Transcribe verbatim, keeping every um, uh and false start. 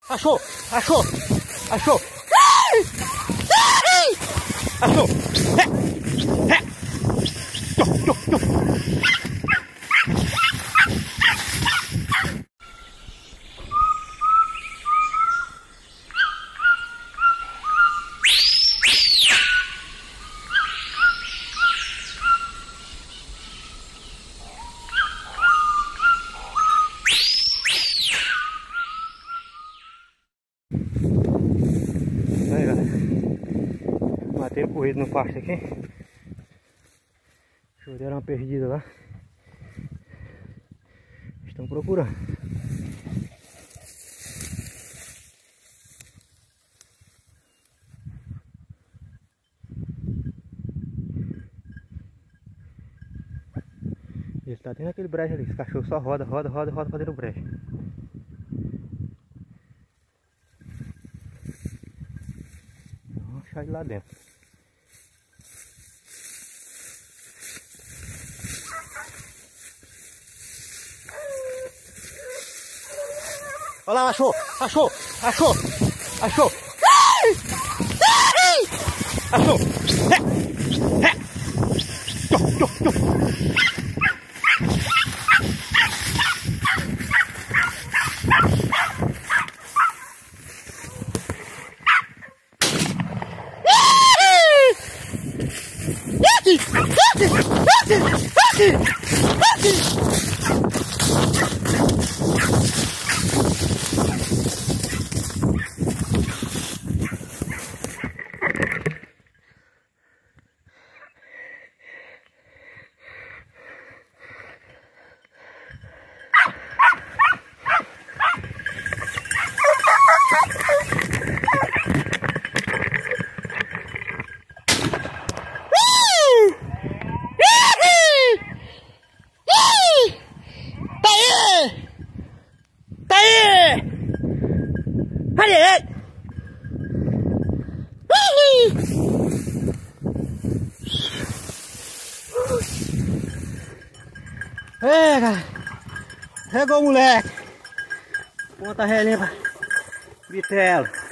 Achou! Achou! Achou! Achou! É! É! Tchau, tchau, tchau. Aí, galera, matei o corrido no pasto aqui. Deixa eu dar uma perdida lá. Estão procurando. Ele tá dentro daquele brejo ali. Esse cachorro só roda, roda, roda, roda fazendo brejo. Vamos achar ele lá dentro. Olha lá, achou, achou, achou, achou, achou, é, é. Tchau, tchau, tchau. Pega! Pegou o moleque! Ponta relinha pra vitela.